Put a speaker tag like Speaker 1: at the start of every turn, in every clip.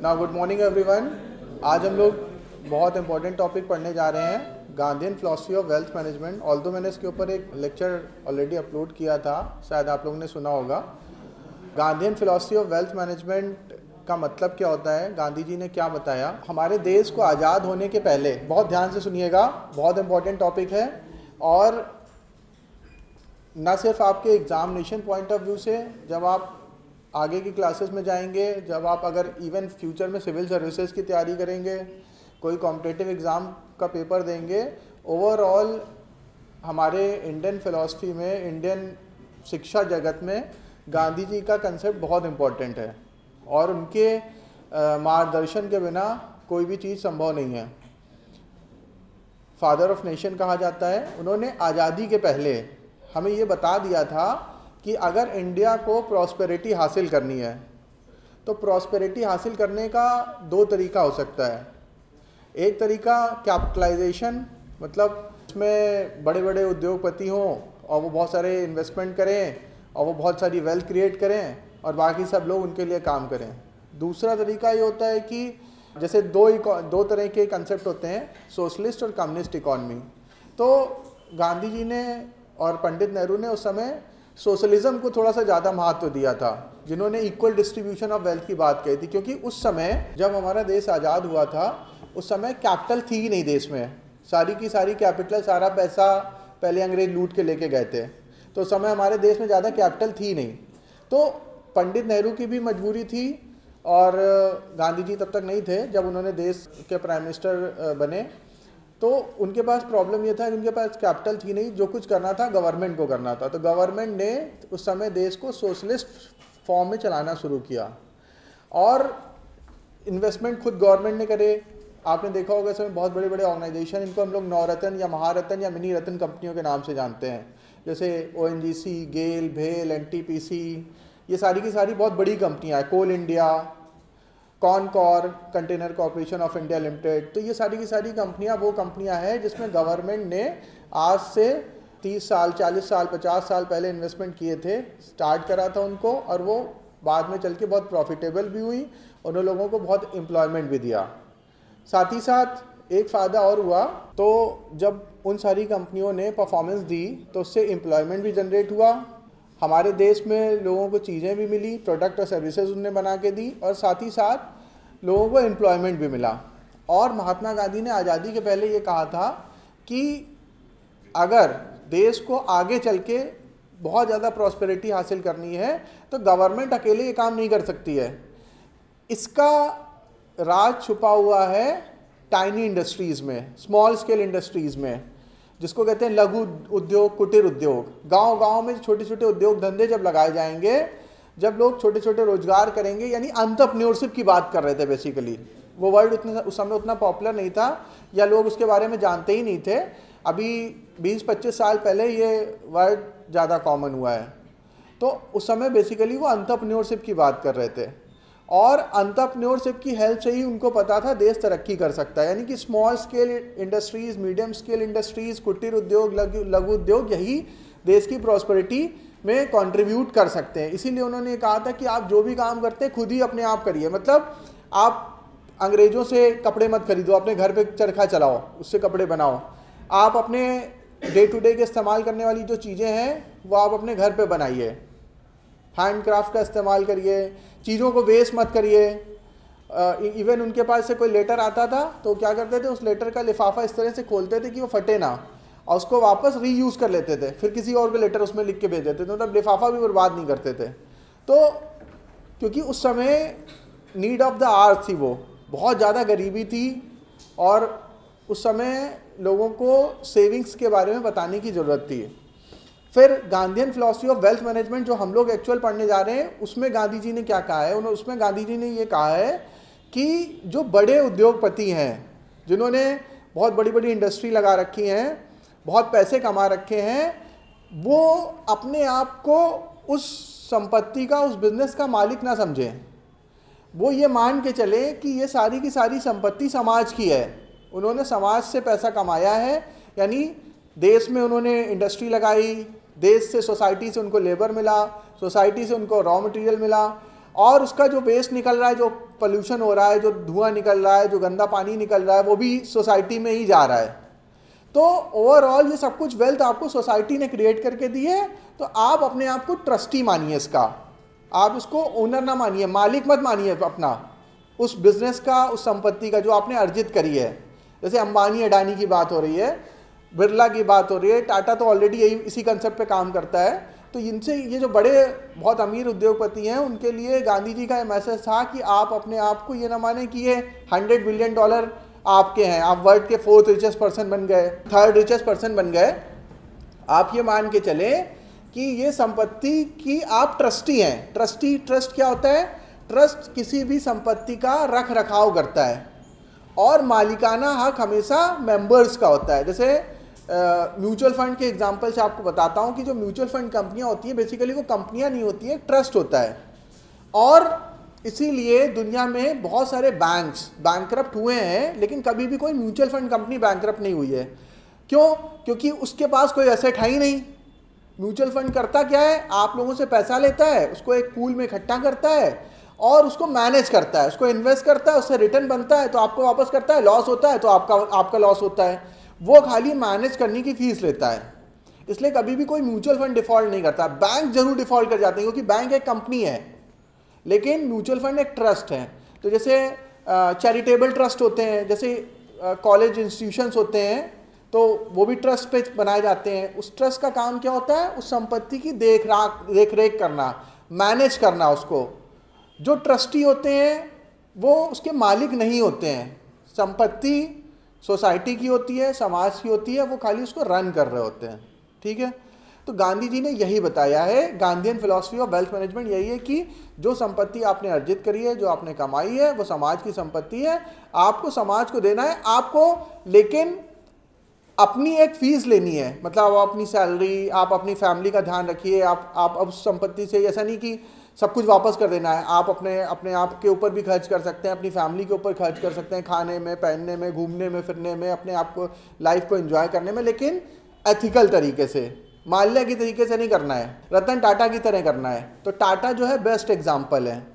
Speaker 1: ना good morning everyone. आज हम लोग बहुत इंपॉर्टेंट टॉपिक पढ़ने जा रहे हैं, Gandhian philosophy of wealth management. Although मैंने इसके ऊपर एक लेक्चर ऑलरेडी अपलोड किया था, शायद आप लोगों ने सुना होगा। Gandhian philosophy of wealth management का मतलब क्या होता है, गांधी जी ने क्या बताया। हमारे देश को आज़ाद होने के पहले, बहुत ध्यान से सुनिएगा, बहुत इंपॉर्टेंट टॉपिक है और ना सिर्फ आपके एग्जामिनेशन पॉइंट ऑफ व्यू से, जब आप आगे की क्लासेस में जाएंगे, जब आप अगर इवन फ्यूचर में सिविल सर्विसेज की तैयारी करेंगे, कोई कॉम्पिटिटिव एग्ज़ाम का पेपर देंगे, ओवरऑल हमारे इंडियन फिलॉसफी में, इंडियन शिक्षा जगत में गांधी जी का कंसेप्ट बहुत इम्पोर्टेंट है और उनके मार्गदर्शन के बिना कोई भी चीज़ संभव नहीं है। फादर ऑफ नेशन कहा जाता है। उन्होंने आज़ादी के पहले हमें ये बता दिया था कि अगर इंडिया को प्रॉस्पेरिटी हासिल करनी है तो प्रॉस्पेरिटी हासिल करने का दो तरीका हो सकता है। एक तरीका कैपिटलाइजेशन, मतलब इसमें बड़े बड़े उद्योगपति हों और वो बहुत सारे इन्वेस्टमेंट करें और वो बहुत सारी वेल्थ क्रिएट करें और बाकी सब लोग उनके लिए काम करें। दूसरा तरीका ये होता है कि जैसे दो तरह के कंसेप्ट होते हैं, सोशलिस्ट और कम्युनिस्ट इकॉनमी। तो गांधी जी ने और पंडित नेहरू ने उस समय सोशलिज्म को थोड़ा सा ज़्यादा महत्व दिया था, जिन्होंने इक्वल डिस्ट्रीब्यूशन ऑफ वेल्थ की बात कही थी। क्योंकि उस समय जब हमारा देश आज़ाद हुआ था, उस समय कैपिटल थी ही नहीं देश में। सारी की सारी कैपिटल, सारा पैसा पहले अंग्रेज लूट के लेके गए थे, तो उस समय हमारे देश में ज़्यादा कैपिटल थी नहीं। तो पंडित नेहरू की भी मजबूरी थी और गांधी जी तब तक नहीं थे जब उन्होंने देश के प्राइम मिनिस्टर बने। तो उनके पास प्रॉब्लम ये था कि उनके पास कैपिटल थी नहीं, जो कुछ करना था गवर्नमेंट को करना था। तो गवर्नमेंट ने उस समय देश को सोशलिस्ट फॉर्म में चलाना शुरू किया और इन्वेस्टमेंट खुद गवर्नमेंट ने करे। आपने देखा होगा इस समय बहुत बड़े बड़े ऑर्गेनाइजेशन, इनको हम लोग नवरत्न या महारत्न या मिनी रत्न कंपनियों के नाम से जानते हैं, जैसे ONGC, गेल, भेल, NTPC, ये सारी की सारी बहुत बड़ी कंपनियाँ हैं। Coal India, Concor, container corporation of India limited. तो ये सारी की सारी कंपनियां वो कंपनियां हैं जिसमें गवर्नमेंट ने आज से 30 साल, 40 साल, 50 साल पहले इन्वेस्टमेंट किए थे, स्टार्ट करा था उनको, और वो बाद में चल के बहुत प्रॉफिटेबल भी हुई, उन्होंने लोगों को बहुत एम्प्लॉयमेंट भी दिया। साथ ही साथ एक फ़ायदा और हुआ, तो जब उन सारी कंपनियों ने परफॉर्मेंस दी तो उससे एम्प्लॉयमेंट भी जनरेट हुआ, हमारे देश में लोगों को चीज़ें भी मिली, प्रोडक्ट और सर्विसेज उन्होंने बना के दी, और साथ ही साथ लोगों को एम्प्लॉयमेंट भी मिला। और महात्मा गांधी ने आज़ादी के पहले ये कहा था कि अगर देश को आगे चल के बहुत ज़्यादा प्रॉस्पेरिटी हासिल करनी है तो गवर्नमेंट अकेले ये काम नहीं कर सकती है। इसका राज छुपा हुआ है टाइनी इंडस्ट्रीज़ में, स्मॉल स्केल इंडस्ट्रीज़ में, जिसको कहते हैं लघु उद्योग, कुटीर उद्योग। गांव गांव में छोटे छोटे उद्योग धंधे जब लगाए जाएंगे, जब लोग छोटे छोटे रोजगार करेंगे, यानी एंटरप्रेन्योरशिप की बात कर रहे थे बेसिकली। वो वर्ड उस समय उतना पॉपुलर नहीं था या लोग उसके बारे में जानते ही नहीं थे। अभी 20-25 साल पहले ये वर्ड ज़्यादा कॉमन हुआ है। तो उस समय बेसिकली वो एंटरप्रेन्योरशिप की बात कर रहे थे और एंटरप्रेन्योरशिप की हेल्प से ही उनको पता था देश तरक्की कर सकता है। यानी कि small scale industries, medium scale industries, कुटीर उद्योग, लघु उद्योग, यही देश की प्रॉस्पेरिटी में कंट्रीब्यूट कर सकते हैं। इसीलिए उन्होंने कहा था कि आप जो भी काम करते हैं खुद ही अपने आप करिए। मतलब आप अंग्रेज़ों से कपड़े मत खरीदो, अपने घर पे चरखा चलाओ, उससे कपड़े बनाओ। आप अपने डे टू डे के इस्तेमाल करने वाली जो चीज़ें हैं वो आप अपने घर पे बनाइए, हैंडक्राफ्ट का इस्तेमाल करिए, चीज़ों को वेस्ट मत करिए। इवन उनके पास से कोई लेटर आता था तो क्या करते थे, उस लेटर का लिफाफा इस तरह से खोलते थे कि वो फटे ना, और उसको वापस रीयूज़ कर लेते थे, फिर किसी और को लेटर उसमें लिख के भेज देते थे, मतलब लिफाफा भी बर्बाद नहीं करते थे। तो क्योंकि उस समय नीड ऑफ द आवर थी, वो बहुत ज़्यादा गरीबी थी और उस समय लोगों को सेविंग्स के बारे में बताने की ज़रूरत थी। फिर Gandhian philosophy of wealth management जो हम लोग एक्चुअल पढ़ने जा रहे हैं, उसमें गांधी जी ने क्या कहा है, उसमें गांधी जी ने ये कहा है कि जो बड़े उद्योगपति हैं, जिन्होंने बहुत बड़ी बड़ी इंडस्ट्री लगा रखी हैं, बहुत पैसे कमा रखे हैं, वो अपने आप को उस संपत्ति का, उस बिजनेस का मालिक ना समझें। वो ये मान के चले कि ये सारी की सारी संपत्ति समाज की है, उन्होंने समाज से पैसा कमाया है, यानी देश में उन्होंने इंडस्ट्री लगाई, देश से, सोसाइटी से उनको लेबर मिला, सोसाइटी से उनको रॉ मटेरियल मिला, और उसका जो वेस्ट निकल रहा है, जो पोल्यूशन हो रहा है, जो धुआं निकल रहा है, जो गंदा पानी निकल रहा है, वो भी सोसाइटी में ही जा रहा है। तो ओवरऑल ये सब कुछ वेल्थ आपको सोसाइटी ने क्रिएट करके दी है। तो आप अपने आप को ट्रस्टी मानिए इसका, आप इसको ओनर ना मानिए, मालिक मत मानिए अपना उस बिजनेस का, उस संपत्ति का जो आपने अर्जित करी है। जैसे अंबानी अडानी की बात हो रही है, बिरला की बात हो रही है, टाटा तो ऑलरेडी यही इसी कंसेप्ट पे काम करता है। तो इनसे ये जो बड़े बहुत अमीर उद्योगपति हैं, उनके लिए गांधी जी का ये मैसेज था कि आप अपने आप को ये ना माने कि ये $100 बिलियन आपके हैं, आप वर्ल्ड के 4th रिचेस्ट पर्सन बन गए, 3rd रिचेस्ट पर्सन बन गए। आप ये मान के चले कि ये संपत्ति की आप ट्रस्टी हैं। ट्रस्ट क्या होता है? ट्रस्ट किसी भी संपत्ति का रख रखाव करता है और मालिकाना हक हमेशा मेंबर्स का होता है। जैसे म्यूचुअल फंड के एग्जांपल से आपको बताता हूँ कि जो म्यूचुअल फंड कंपनियाँ होती हैं, बेसिकली वो कंपनियाँ नहीं होती है, ट्रस्ट होता है। और इसीलिए दुनिया में बहुत सारे बैंक्स बैंकरप्ट हुए हैं, लेकिन कभी भी कोई म्यूचुअल फंड कंपनी बैंकरप्ट नहीं हुई है। क्यों? क्योंकि उसके पास कोई एसेट है ही नहीं। म्यूचुअल फंड करता क्या है? आप लोगों से पैसा लेता है, उसको एक पूल में इकट्ठा करता है और उसको मैनेज करता है, उसको इन्वेस्ट करता है, उससे रिटर्न बनता है तो आपको वापस करता है, लॉस होता है तो आपका लॉस होता है। वो खाली मैनेज करने की फीस लेता है। इसलिए कभी भी कोई म्यूचुअल फंड डिफॉल्ट नहीं करता। बैंक जरूर डिफॉल्ट कर जाते हैं क्योंकि बैंक एक कंपनी है, लेकिन म्यूचुअल फंड एक ट्रस्ट है। तो जैसे चैरिटेबल ट्रस्ट होते हैं, जैसे कॉलेज इंस्टीट्यूशंस होते हैं, तो वो भी ट्रस्ट पे बनाए जाते हैं। उस ट्रस्ट का काम क्या होता है? उस संपत्ति की देख रेख करना, मैनेज करना उसको। जो ट्रस्टी होते हैं वो उसके मालिक नहीं होते हैं। संपत्ति सोसाइटी की होती है, समाज की होती है, वो खाली उसको रन कर रहे होते हैं। ठीक है? तो गांधी जी ने यही बताया है, Gandhian philosophy of wealth management यही है कि जो संपत्ति आपने अर्जित करी है, जो आपने कमाई है, वो समाज की संपत्ति है। आपको समाज को देना है आपको, लेकिन अपनी एक फीस लेनी है। मतलब आप अपनी सैलरी, आप अपनी फैमिली का ध्यान रखिए। आप उस संपत्ति से ऐसा नहीं कि सब कुछ वापस कर देना है। आप अपने आप के ऊपर भी खर्च कर सकते हैं, अपनी फैमिली के ऊपर खर्च कर सकते हैं, खाने में, पहनने में, घूमने में, फिरने में, अपने आप को, लाइफ को एंजॉय करने में, लेकिन एथिकल तरीके से, माल्या की तरीके से नहीं करना है, रतन टाटा की तरह करना है। तो टाटा जो है बेस्ट एग्जाम्पल है।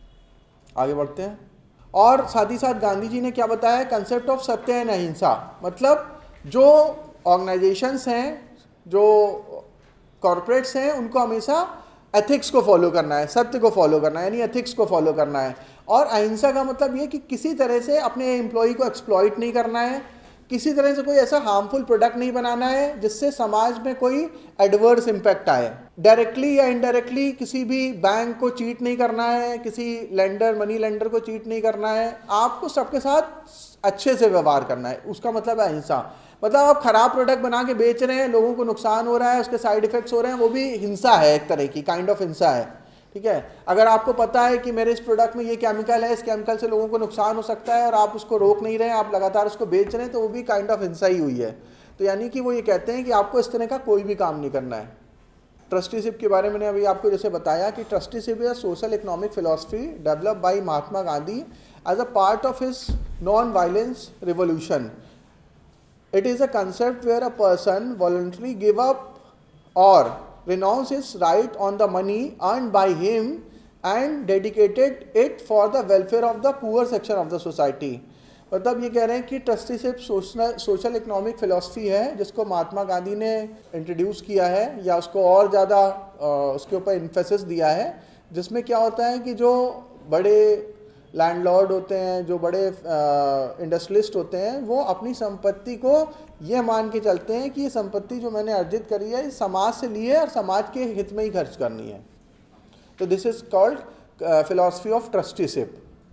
Speaker 1: आगे बढ़ते हैं। और साथ ही साथ गांधी जी ने क्या बताया? कंसेप्ट ऑफ सत्य एंड अहिंसा। मतलब जो ऑर्गेनाइजेशंस हैं, जो कॉरपोरेट्स हैं, उनको हमेशा एथिक्स को फॉलो करना है, सत्य को फॉलो करना है, यानी एथिक्स को फॉलो करना है। और अहिंसा का मतलब ये कि किसी तरह से अपने एम्प्लॉय को एक्सप्लॉइट नहीं करना है, किसी तरह से कोई ऐसा हार्मफुल प्रोडक्ट नहीं बनाना है जिससे समाज में कोई एडवर्स इम्पैक्ट आए। डायरेक्टली या इनडायरेक्टली किसी भी बैंक को चीट नहीं करना है, किसी मनी लेंडर को चीट नहीं करना है। आपको सबके साथ अच्छे से व्यवहार करना है, उसका मतलब है अहिंसा। मतलब आप खराब प्रोडक्ट बना के बेच रहे हैं, लोगों को नुकसान हो रहा है, उसके साइड इफेक्ट्स हो रहे हैं, वो भी हिंसा है, एक तरह की काइंड ऑफ हिंसा है। ठीक है? अगर आपको पता है कि मेरे इस प्रोडक्ट में ये केमिकल है, इस केमिकल से लोगों को नुकसान हो सकता है और आप उसको रोक नहीं रहे हैं, आप लगातार उसको बेच रहे हैं, तो वो भी काइंड ऑफ हिंसा ही हुई है। तो यानी कि वो ये कहते हैं कि आपको इस तरह का कोई भी काम नहीं करना है। ट्रस्टीशिप के बारे में मैंने अभी आपको जैसे बताया कि trusteeship is a social economic philosophy developed by Mahatma Gandhi as a part of his non violence revolution. It is a concept where a person voluntarily give up or renounce his right on the money earned by him and dedicated it for the welfare of the poor section of the society. मतलब ये कह रहे हैं कि trusteeship social economic philosophy है जिसको महात्मा गांधी ने introduce किया है, या उसको और ज़्यादा उसके ऊपर इन्फेसिस दिया है, जिसमें क्या होता है कि जो बड़े लैंडलॉर्ड होते हैं, जो बड़े इंडस्ट्रियलिस्ट होते हैं, वो अपनी संपत्ति को ये मान के चलते हैं कि ये संपत्ति जो मैंने अर्जित करी है इस समाज से ली है और समाज के हित में ही खर्च करनी है। तो this is called philosophy of trusteeship.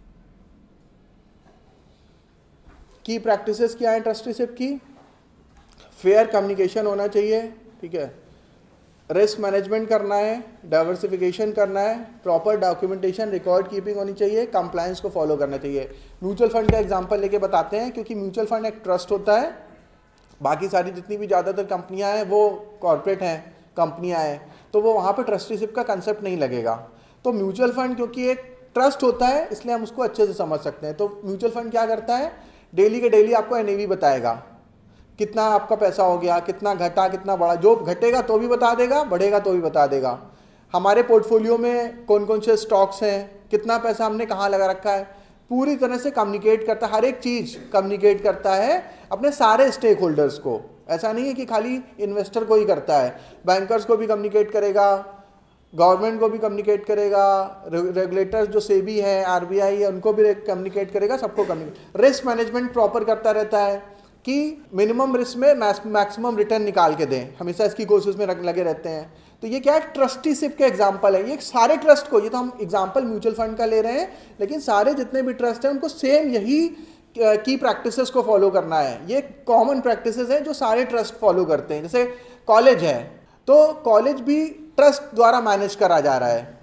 Speaker 1: की प्रैक्टिसेस क्या है ट्रस्टीशिप की? फेयर कम्युनिकेशन होना चाहिए, ठीक है, रिस्क मैनेजमेंट करना है, डाइवर्सिफिकेशन करना है, प्रॉपर डॉक्यूमेंटेशन रिकॉर्ड कीपिंग होनी चाहिए, कंप्लायंस को फॉलो करना चाहिए। म्यूचुअल फंड का एग्जांपल लेके बताते हैं, क्योंकि म्यूचुअल फंड एक ट्रस्ट होता है, बाकी सारी जितनी भी ज़्यादातर कंपनियां हैं वो कॉर्पोरेट हैं, कंपनियां हैं, तो वो वहाँ पे ट्रस्टीशिप का कंसेप्ट नहीं लगेगा। तो म्यूचुअल फंड क्योंकि एक ट्रस्ट होता है इसलिए हम उसको अच्छे से समझ सकते हैं। तो म्यूचुअल फंड क्या करता है? डेली के डेली आपको एनएवी बताएगा, कितना आपका पैसा हो गया, कितना घटा, कितना बढ़ा। जो घटेगा तो भी बता देगा, बढ़ेगा तो भी बता देगा। हमारे पोर्टफोलियो में कौन कौन से स्टॉक्स हैं, कितना पैसा हमने कहाँ लगा रखा है, पूरी तरह से कम्युनिकेट करता है, हर एक चीज़ कम्युनिकेट करता है अपने सारे स्टेक होल्डर्स को। ऐसा नहीं है कि खाली इन्वेस्टर को ही करता है, बैंकर्स को भी कम्युनिकेट करेगा, गवर्नमेंट को भी कम्युनिकेट करेगा, रेगुलेटर्स जो सेबी है, आरबीआई है, उनको भी कम्युनिकेट करेगा, सबको कम्युनिकेट। रिस्क मैनेजमेंट प्रॉपर करता रहता है कि मिनिमम रिस्क में मैक्सिमम रिटर्न निकाल के दें, हमेशा इसकी कोशिश में लगे रहते हैं। तो ये क्या है, ट्रस्टीशिप के एग्जाम्पल है। ये सारे ट्रस्ट को, ये तो हम एग्जाम्पल म्यूचुअल फंड का ले रहे हैं, लेकिन सारे जितने भी ट्रस्ट हैं उनको सेम यही की प्रैक्टिसेस को फॉलो करना है। ये कॉमन प्रैक्टिसेस हैं जो सारे ट्रस्ट फॉलो करते हैं। जैसे कॉलेज है तो कॉलेज भी ट्रस्ट द्वारा मैनेज करा जा रहा है,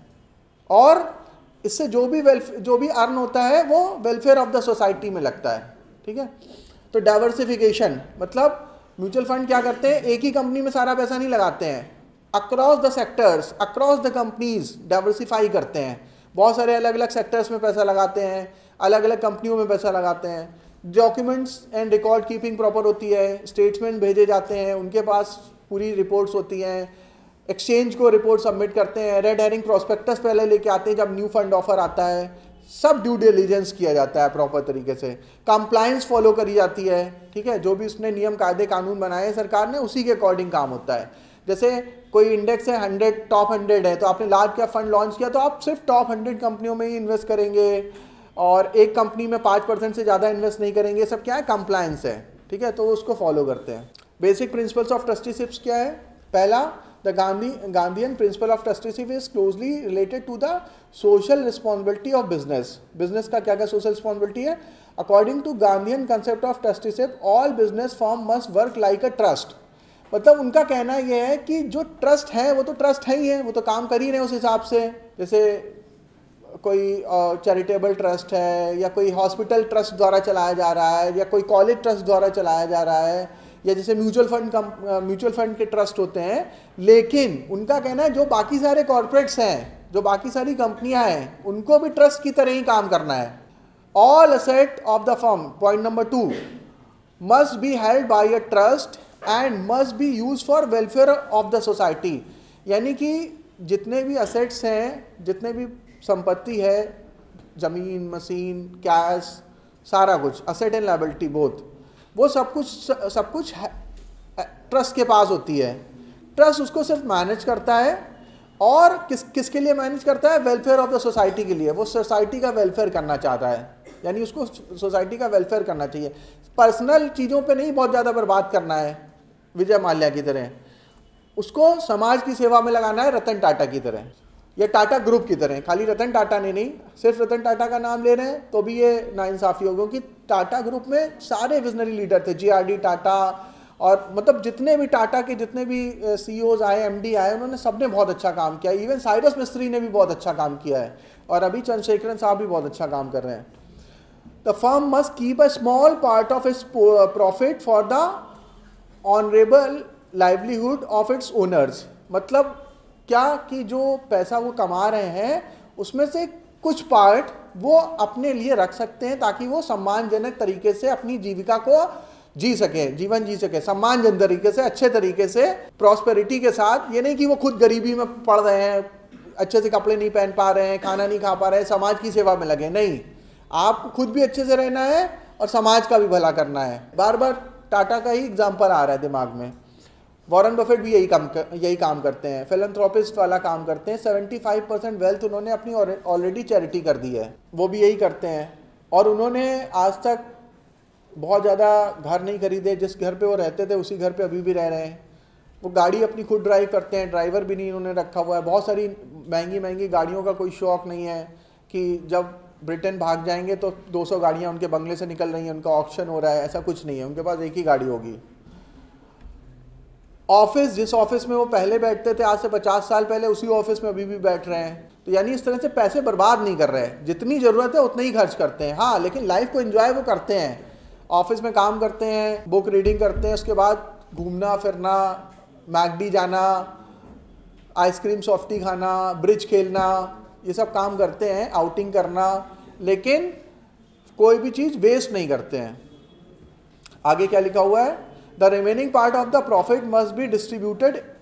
Speaker 1: और इससे जो भी अर्न होता है वो वेलफेयर ऑफ द सोसाइटी में लगता है। ठीक है, तो डाइवर्सिफिकेशन मतलब म्यूचुअल फंड क्या करते हैं, एक ही कंपनी में सारा पैसा नहीं लगाते हैं, across the sectors, across the companies diversify करते हैं। बहुत सारे अलग अलग सेक्टर्स में पैसा लगाते हैं, अलग अलग कंपनियों में पैसा लगाते हैं। Documents and record keeping proper होती है, स्टेटमेंट भेजे जाते हैं, उनके पास पूरी रिपोर्ट्स होती हैं, एक्सचेंज को रिपोर्ट सबमिट करते हैं, रेड हेरिंग प्रोस्पेक्टस पहले लेके आते हैं जब न्यू फंड ऑफर आता है, सब ड्यू डिलिजेंस किया जाता है प्रॉपर तरीके से, कंप्लायंस फॉलो करी जाती है। ठीक है, जो भी उसने नियम कायदे कानून बनाए हैं सरकार ने, उसी के अकॉर्डिंग काम होता है। जैसे कोई इंडेक्स है 100, टॉप 100 है, तो आपने लार्ज कैप फंड लॉन्च किया तो आप सिर्फ टॉप 100 कंपनियों में ही इन्वेस्ट करेंगे, और एक कंपनी में 5% से ज़्यादा इन्वेस्ट नहीं करेंगे। सब क्या है, कंप्लायंस है। ठीक है, तो उसको फॉलो करते हैं। बेसिक प्रिंसिपल्स ऑफ ट्रस्टीशिप्स क्या है? पहला, the Gandhian principle of trusteeship is closely related to the social responsibility of business. Business का क्या क्या सोशल रिस्पॉन्सिबिलिटी है? According to Gandhian concept of trusteeship, all business firm must work like a trust. मतलब उनका कहना यह है कि जो ट्रस्ट है वो तो ट्रस्ट है ही है, वो तो काम कर ही रहे हैं उस हिसाब से। जैसे कोई चैरिटेबल ट्रस्ट है, या कोई हॉस्पिटल ट्रस्ट द्वारा चलाया जा रहा है, या कोई कॉलेज ट्रस्ट द्वारा चलाया जा रहा है, या जैसे म्यूचुअल फंड के ट्रस्ट होते हैं। लेकिन उनका कहना है जो बाकी सारे कॉर्पोरेट्स हैं, जो बाकी सारी कंपनियां हैं, उनको भी ट्रस्ट की तरह ही काम करना है। All asset of the firm, point number 2, must be held by a trust and must be use for welfare of the society. यानी कि जितने भी असेट्स हैं, जितने भी संपत्ति है, ज़मीन, मशीन, कैश, सारा कुछ, असेट एंड लायबिलिटी बोथ, वो सब कुछ ट्रस्ट के पास होती है। ट्रस्ट उसको सिर्फ मैनेज करता है, और किसके लिए मैनेज करता है? वेलफेयर ऑफ द सोसाइटी के लिए। वो सोसाइटी का वेलफेयर करना चाहता है, यानी उसको सोसाइटी का वेलफेयर करना चाहिए। पर्सनल चीज़ों पे नहीं बहुत ज़्यादा बर्बाद करना है विजय माल्या की तरह, उसको समाज की सेवा में लगाना है रतन टाटा की तरह, या टाटा ग्रुप की तरह। खाली रतन टाटा ने नहीं, सिर्फ रतन टाटा का नाम ले रहे हैं तो भी ये नाइंसाफ़ी होगी, क्योंकि टाटा ग्रुप में सारे विजनरी लीडर थे, GRD टाटा, और मतलब जितने भी टाटा के जितने भी CEOs आए, MD आए, उन्होंने सबने बहुत अच्छा काम किया। इवन साइरस मिस्त्री ने भी बहुत अच्छा काम किया है, और अभी चंद्रशेखरन साहब भी बहुत अच्छा काम कर रहे हैं। The firm must keep a small part of its profit for the honourable livelihood of its owners. मतलब क्या कि जो पैसा वो कमा रहे हैं उसमें से कुछ पार्ट वो अपने लिए रख सकते हैं, ताकि वो सम्मानजनक तरीके से अपनी जीविका को जी सके, जीवन जी सके, सम्मानजनक तरीके से, अच्छे तरीके से, प्रॉस्पेरिटी के साथ। ये नहीं कि वो खुद गरीबी में पड़ रहे हैं, अच्छे से कपड़े नहीं पहन पा रहे हैं, खाना नहीं खा पा रहे हैं, समाज की सेवा में लगे। नहीं, आप खुद भी अच्छे से रहना है और समाज का भी भला करना है। बार बार टाटा का ही एग्जाम्पल आ रहा है दिमाग में। वॉरेन बफेट भी यही काम करते हैं, फिलैंथ्रोपिस्ट वाला काम करते हैं। 75% वेल्थ उन्होंने अपनी ऑलरेडी चैरिटी कर दी है, वो भी यही करते हैं। और उन्होंने आज तक बहुत ज़्यादा घर नहीं खरीदे, जिस घर पे वो रहते थे उसी घर पे अभी भी रह रहे हैं। वो गाड़ी अपनी खुद ड्राइव करते हैं, ड्राइवर भी नहीं उन्होंने रखा हुआ है। बहुत सारी महंगी गाड़ियों का कोई शौक़ नहीं है कि जब ब्रिटेन भाग जाएंगे तो 200 गाड़ियाँ उनके बंगले से निकल रही हैं, उनका ऑक्शन हो रहा है, ऐसा कुछ नहीं है। उनके पास एक ही गाड़ी होगी। ऑफिस, जिस ऑफिस में वो पहले बैठते थे आज से 50 साल पहले, उसी ऑफिस में अभी भी बैठ रहे हैं। तो यानी इस तरह से पैसे बर्बाद नहीं कर रहे हैं, जितनी ज़रूरत है उतना ही खर्च करते हैं। हाँ, लेकिन लाइफ को एंजॉय वो करते हैं, ऑफिस में काम करते हैं, बुक रीडिंग करते हैं, उसके बाद घूमना फिरना, मैकडी जाना, आइसक्रीम सॉफ्टी खाना, ब्रिज खेलना, ये सब काम करते हैं, आउटिंग करना, लेकिन कोई भी चीज़ वेस्ट नहीं करते हैं। आगे क्या लिखा हुआ है? The remaining part of the profit must be distributed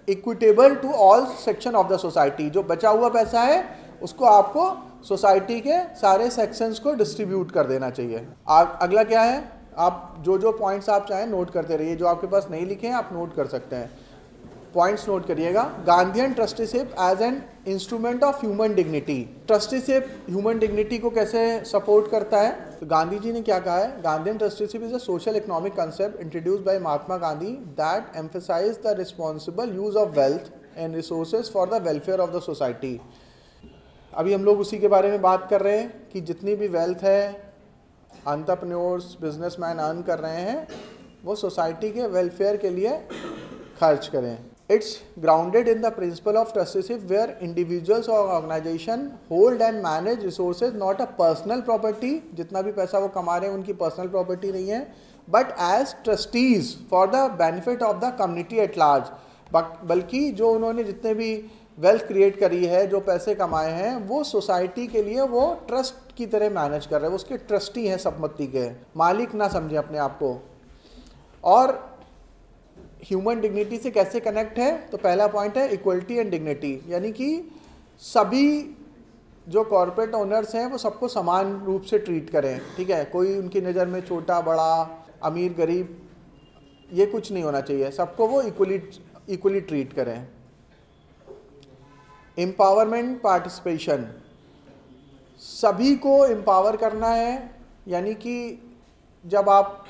Speaker 1: equitable to all section of the society. जो बचा हुआ पैसा है उसको आपको सोसाइटी के सारे सेक्शंस को डिस्ट्रीब्यूट कर देना चाहिए। अगला क्या है, आप जो पॉइंट्स आप चाहें नोट करते रहिए, जो आपके पास नहीं लिखे हैं आप नोट कर सकते हैं, पॉइंट्स नोट करिएगा। Gandhian trusteeship as an instrument of human dignity. Trusteeship human dignity को कैसे सपोर्ट करता है? तो गांधी जी ने क्या कहा है, Gandhian trusteeship is a social economic concept introduced by Mahatma Gandhi that emphasize the responsible use of wealth and resources for the welfare of the society. अभी हम लोग उसी के बारे में बात कर रहे हैं कि जितनी भी वेल्थ है एंटरप्रेन्योर्स बिजनेसमैन अर्न कर रहे हैं वो सोसाइटी के वेलफेयर के लिए खर्च करें। It's grounded in the principle of trusteeship where individuals और organisation hold and manage resources not a personal property. जितना भी पैसा वो कमा रहे हैं उनकी पर्सनल प्रॉपर्टी नहीं है, but as trustees for the benefit of the community at large. बल्कि जो उन्होंने जितने भी वेल्थ क्रिएट करी है, जो पैसे कमाए हैं, वो सोसाइटी के लिए वो ट्रस्ट की तरह मैनेज कर रहे हैं, वो उसके ट्रस्टी हैं संपत्ति के, मालिक ना समझें अपने आप को। और ह्यूमन डिग्निटी से कैसे कनेक्ट है? तो पहला पॉइंट है इक्वलिटी एंड डिग्निटी, यानी कि सभी जो कॉर्पोरेट ओनर्स हैं वो सबको समान रूप से ट्रीट करें, ठीक है। कोई उनकी नज़र में छोटा बड़ा अमीर गरीब ये कुछ नहीं होना चाहिए, सबको वो इक्वली ट्रीट करें। एम्पावरमेंट पार्टिसिपेशन, सभी को एम्पावर करना है, यानी कि जब आप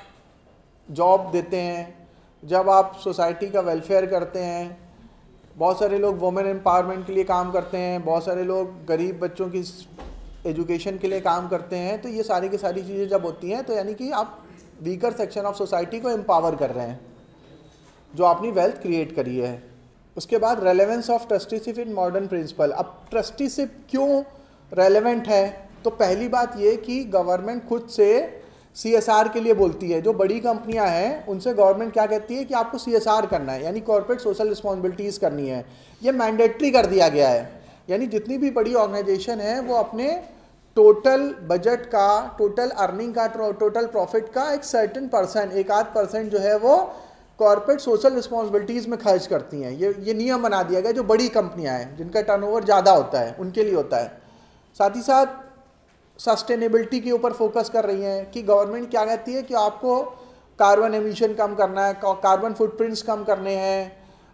Speaker 1: जॉब देते हैं, जब आप सोसाइटी का वेलफेयर करते हैं, बहुत सारे लोग वुमेन एम्पावरमेंट के लिए काम करते हैं, बहुत सारे लोग गरीब बच्चों की एजुकेशन के लिए काम करते हैं, तो ये सारी की सारी चीज़ें जब होती हैं तो यानी कि आप वीकर सेक्शन ऑफ सोसाइटी को एम्पावर कर रहे हैं जो आपने वेल्थ क्रिएट करी है। उसके बाद relevance of trusteeship in modern principle. अब ट्रस्टीशिप क्यों रेलेवेंट है? तो पहली बात ये कि गवर्नमेंट खुद से CSR के लिए बोलती है। जो बड़ी कंपनियां हैं उनसे गवर्नमेंट क्या कहती है कि आपको CSR करना है, यानी कॉर्पोरेट सोशल रिस्पॉन्सिबिलिटीज़ करनी है। ये मैंडेटरी कर दिया गया है, यानी जितनी भी बड़ी ऑर्गेनाइजेशन है वो अपने टोटल बजट का, टोटल अर्निंग का, टोटल प्रॉफिट का एक सर्टेन परसेंट, 1-8% जो है वो कॉर्पोरेट सोशल रिस्पॉन्सिबिलिटीज़ में खर्च करती हैं। ये नियम बना दिया गया जो बड़ी कंपनियां हैं जिनका टर्नओवर ज़्यादा होता है उनके लिए होता है। साथ ही साथ सस्टेनेबिलिटी के ऊपर फोकस कर रही हैं कि गवर्नमेंट क्या कहती है कि आपको कार्बन एमिशन कम करना है, कार्बन फुटप्रिंट्स कम करने हैं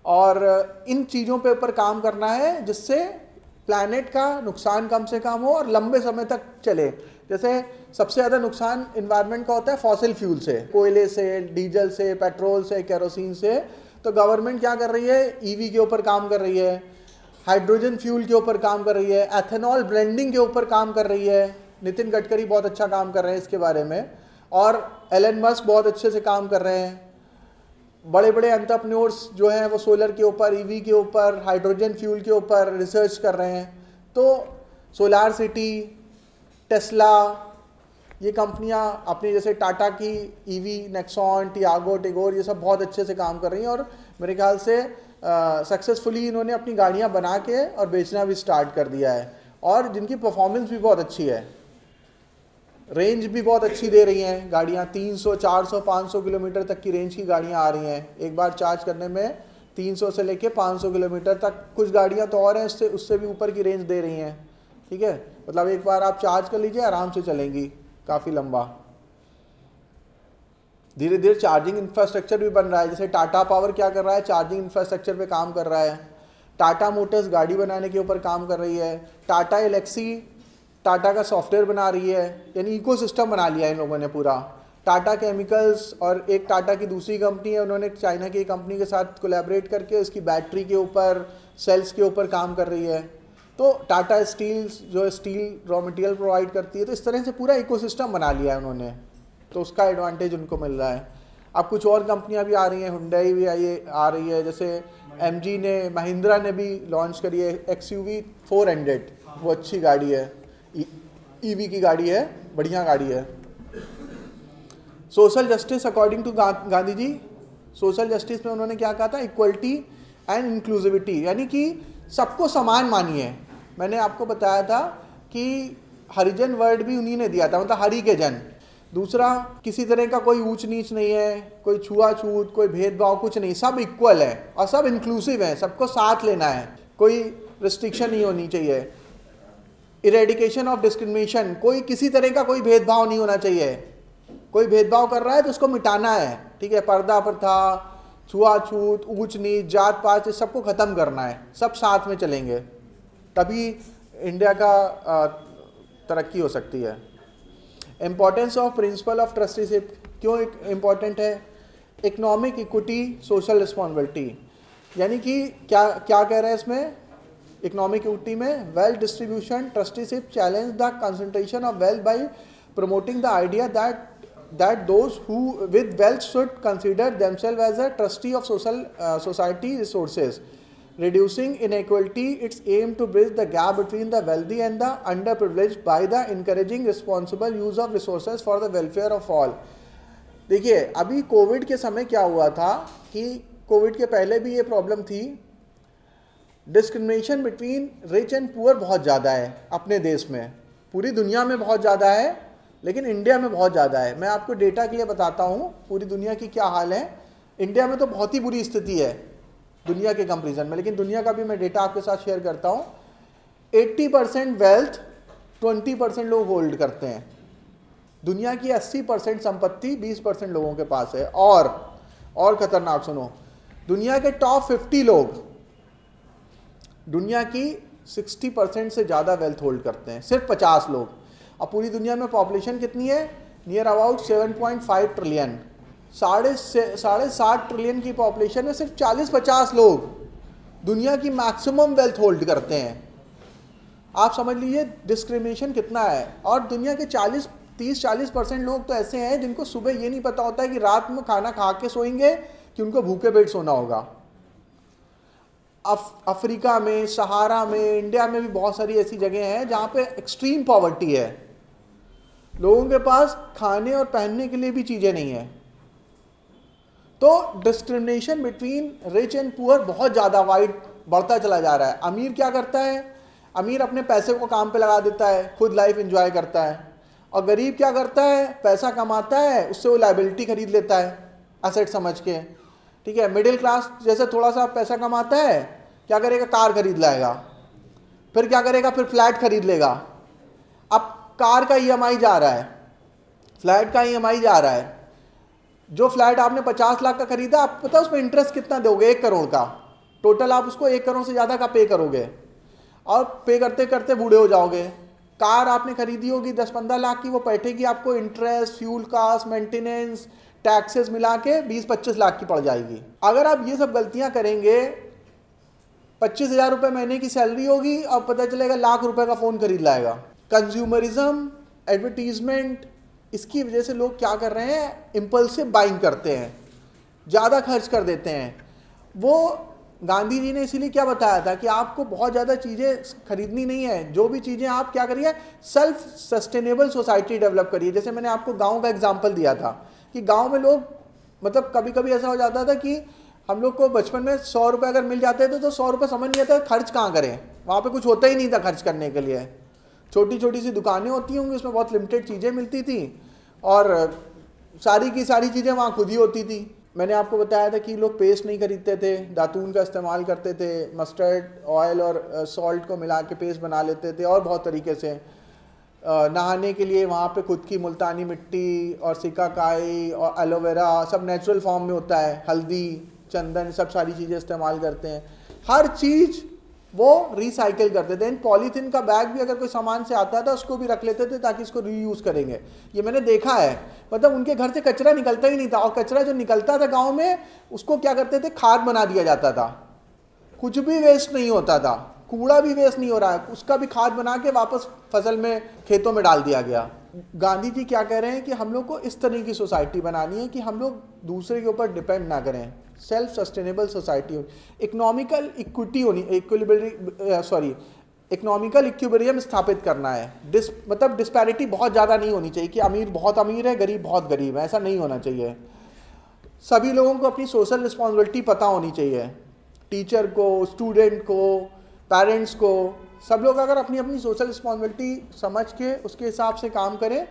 Speaker 1: और इन चीज़ों पे ऊपर काम करना है जिससे प्लैनेट का नुकसान कम से कम हो और लंबे समय तक चले। जैसे सबसे ज़्यादा नुकसान इन्वायरमेंट का होता है फॉसिल फ्यूल से, कोयले से, डीजल से, पेट्रोल से, केरोसिन से। तो गवर्नमेंट क्या कर रही है, EV के ऊपर काम कर रही है, हाइड्रोजन फ्यूल के ऊपर काम कर रही है, एथेनॉल ब्लेंडिंग के ऊपर काम कर रही है। नितिन गडकरी बहुत अच्छा काम कर रहे हैं इसके बारे में, और एलन मस्क बहुत अच्छे से काम कर रहे हैं। बड़े बड़े एंटरप्रेन्योर्स जो हैं वो सोलर के ऊपर, EV के ऊपर, हाइड्रोजन फ्यूल के ऊपर रिसर्च कर रहे हैं। तो सोलार सिटी, टेस्ला, ये कंपनियां अपनी, जैसे टाटा की EV, नेक्सॉन, टियागो, टिगोर, ये सब बहुत अच्छे से काम कर रही हैं और मेरे ख्याल से सक्सेसफुली इन्होंने अपनी गाड़ियां बना के और बेचना भी स्टार्ट कर दिया है और जिनकी परफॉर्मेंस भी बहुत अच्छी है, रेंज भी बहुत अच्छी दे रही हैं गाड़ियाँ। 300, 400, 500 किलोमीटर तक की रेंज की गाड़ियाँ आ रही हैं। एक बार चार्ज करने में 300 से लेके 500 किलोमीटर तक, कुछ गाड़ियाँ तो और हैं उससे भी ऊपर की रेंज दे रही हैं, ठीक है। मतलब एक बार आप चार्ज कर लीजिए, आराम से चलेंगी काफ़ी लंबा। धीरे धीरे चार्जिंग इंफ्रास्ट्रक्चर भी बन रहा है। जैसे टाटा पावर क्या कर रहा है, चार्जिंग इंफ्रास्ट्रक्चर पे काम कर रहा है। टाटा मोटर्स गाड़ी बनाने के ऊपर काम कर रही है। टाटा एलेक्सी टाटा का सॉफ्टवेयर बना रही है, यानी इकोसिस्टम बना लिया है इन लोगों ने पूरा। टाटा केमिकल्स और एक टाटा की दूसरी कंपनी है, उन्होंने चाइना की कंपनी के साथ कोलैबोरेट करके उसकी बैटरी के ऊपर, सेल्स के ऊपर काम कर रही है। तो टाटा स्टील जो स्टील रॉ मटेरियल प्रोवाइड करती है, तो इस तरह से पूरा इकोसिस्टम बना लिया है उन्होंने, तो उसका एडवांटेज उनको मिल रहा है। अब कुछ और कंपनियां भी आ रही हैं, हुंडई भी आ रही है, जैसे MG ने, महिंद्रा ने भी लॉन्च करी है XUV 400, वो अच्छी गाड़ी है, EV की गाड़ी है, बढ़िया गाड़ी है। Social justice according to Gandhi ji, social justice में उन्होंने क्या कहा था, इक्वलिटी एंड इंक्लूसिविटी, यानी कि सबको समान मानिए। मैंने आपको बताया था कि हरिजन वर्ड भी उन्हीं ने दिया था, मतलब हरि के जन, दूसरा, किसी तरह का कोई ऊंच नीच नहीं है, कोई छुआछूत, कोई भेदभाव, कुछ नहीं, सब इक्वल है और सब इंक्लूसिव है, सबको साथ लेना है, कोई रिस्ट्रिक्शन नहीं होनी चाहिए। इरेडिकेशन ऑफ डिस्क्रिमिनेशन, कोई किसी तरह का कोई भेदभाव नहीं होना चाहिए, कोई भेदभाव कर रहा है तो उसको मिटाना है, ठीक है। पर्दा प्रथा, छुआछूत, ऊंच नीच, जात पात, इस सबको ख़त्म करना है, सब साथ में चलेंगे, तभी इंडिया का तरक्की हो सकती है। Importance of principle of trusteeship क्यों इम्पॉर्टेंट है? इकोनॉमिक इक्विटी, सोशल रिस्पॉन्सिबिलिटी, यानी कि क्या क्या कह रहे हैं इसमें इकोनॉमिक इक्विटी में? Wealth distribution, trusteeship challenge the concentration of wealth by promoting the idea that those who with wealth should consider themselves as a trustee of society resources, reducing inequality. Its aim to bridge the gap between the wealthy and the underprivileged by the encouraging responsible use of resources for the welfare of all. देखिए, अभी Covid के समय क्या हुआ था कि Covid के पहले भी ये प्रॉब्लम थी, discrimination between rich and poor बहुत ज़्यादा है अपने देश में, पूरी दुनिया में बहुत ज़्यादा है, लेकिन इंडिया में बहुत ज़्यादा है। मैं आपको डेटा के लिए बताता हूँ पूरी दुनिया की क्या हाल है। इंडिया में तो बहुत ही बुरी स्थिति है दुनिया के कंपैरिजन में, लेकिन दुनिया का भी मैं डेटा आपके साथ शेयर करता हूँ। 80% वेल्थ 20% लोग होल्ड करते हैं, दुनिया की 80% संपत्ति 20% लोगों के पास है। और खतरनाक सुनो, दुनिया के टॉप 50 लोग दुनिया की 60% से ज़्यादा वेल्थ होल्ड करते हैं, सिर्फ 50 लोग। अब पूरी दुनिया में पॉपुलेशन कितनी है? नियर अबाउट 7.5 ट्रिलियन, 7.5 ट्रिलियन की पॉपुलेशन में सिर्फ 40-50 लोग दुनिया की मैक्सिमम वेल्थ होल्ड करते हैं। आप समझ लीजिए डिस्क्रिमिनेशन कितना है। और दुनिया के 30-40% लोग तो ऐसे हैं जिनको सुबह ये नहीं पता होता है कि रात में खाना खा के सोएंगे कि उनको भूखे पेट सोना होगा। अफ्रीका में, सहारा में, इंडिया में भी बहुत सारी ऐसी जगह हैं जहाँ पे एक्सट्रीम पॉवर्टी है, लोगों के पास खाने और पहनने के लिए भी चीज़ें नहीं है। तो discrimination between rich and poor बहुत ज़्यादा वाइड बढ़ता चला जा रहा है। अमीर क्या करता है? अमीर अपने पैसे को काम पे लगा देता है, खुद लाइफ एंजॉय करता है। और गरीब क्या करता है? पैसा कमाता है, उससे वो लाइबिलिटी खरीद लेता है एसेट समझ के, ठीक है। मिडिल क्लास जैसे थोड़ा सा पैसा कमाता है, क्या करेगा? कार खरीद लाएगा, फिर क्या करेगा? फिर फ्लैट खरीद लेगा। अब कार का ईएमआई जा रहा है, फ्लैट का ईएमआई जा रहा है। जो फ्लैट आपने 50 लाख का खरीदा, आप पता है उसमें इंटरेस्ट कितना दोगे? 1 करोड़ का। टोटल आप उसको 1 करोड़ से ज़्यादा का पे करोगे और पे करते करते बूढ़े हो जाओगे। कार आपने खरीदी होगी 10-15 लाख की, वो बैठेगी आपको interest, fuel cost, maintenance, taxes मिला के 20-25 लाख की पड़ जाएगी। अगर आप ये सब गलतियां करेंगे, 25,000 रुपये महीने की सैलरी होगी और पता चलेगा लाख रुपए का फ़ोन खरीद लाएगा। कंज्यूमरिज्म, एडवर्टीजमेंट, इसकी वजह से लोग क्या कर रहे हैं? इम्पल्सिव बाइंग करते हैं, ज़्यादा खर्च कर देते हैं। वो गांधी जी ने इसीलिए क्या बताया था कि आपको बहुत ज़्यादा चीज़ें खरीदनी नहीं है, जो भी चीज़ें आप क्या करिए, सेल्फ सस्टेनेबल सोसाइटी डेवलप करिए। जैसे मैंने आपको गांव का एग्जांपल दिया था कि गांव में लोग, मतलब कभी कभी ऐसा हो जाता था कि हम लोग को बचपन में 100 रुपये अगर मिल जाते थे तो 100 रुपये समझ नहीं आता खर्च कहाँ करें, वहाँ पे कुछ होता ही नहीं था खर्च करने के लिए। छोटी छोटी सी दुकानें होती होंगी, उसमें बहुत लिमिटेड चीज़ें मिलती थी और सारी की सारी चीज़ें वहाँ खुद ही होती थी। मैंने आपको बताया था कि लोग पेस्ट नहीं खरीदते थे, दातून का इस्तेमाल करते थे, मस्टर्ड ऑयल और सॉल्ट को मिला के पेस्ट बना लेते थे, और बहुत तरीके से। नहाने के लिए वहाँ पे खुद की मुल्तानी मिट्टी और सिकाकाई और एलोवेरा सब नेचुरल फॉर्म में होता है, हल्दी, चंदन, सब सारी चीज़ें इस्तेमाल करते हैं। हर चीज़ वो रिसाइकिल करते थे। इन पॉलीथीन का बैग भी अगर कोई सामान से आता था उसको भी रख लेते थे ताकि इसको रीयूज़ करेंगे। ये मैंने देखा है, मतलब उनके घर से कचरा निकलता ही नहीं था, और कचरा जो निकलता था गांव में उसको क्या करते थे? खाद बना दिया जाता था। कुछ भी वेस्ट नहीं होता था, कूड़ा भी वेस्ट नहीं हो रहा है, उसका भी खाद बना के वापस फसल में, खेतों में डाल दिया गया। गांधी जी क्या कह रहे हैं कि हम लोग को इस तरह की सोसाइटी बनानी है कि हम लोग दूसरे के ऊपर डिपेंड ना करें, सेल्फ सस्टेनेबल सोसाइटी होनी, इकोनॉमिकल इक्विटी होनी, इकोनॉमिकल इक्विलिब्रियम स्थापित करना है। मतलब डिस्पैरिटी बहुत ज़्यादा नहीं होनी चाहिए कि अमीर बहुत अमीर है, गरीब बहुत गरीब है, ऐसा नहीं होना चाहिए। सभी लोगों को अपनी सोशल रिस्पॉन्सिबिलिटी पता होनी चाहिए, टीचर को, स्टूडेंट को, पेरेंट्स को, सब लोग अगर अपनी अपनी सोशल रिस्पॉन्सिबिलिटी समझ के उसके हिसाब से काम करें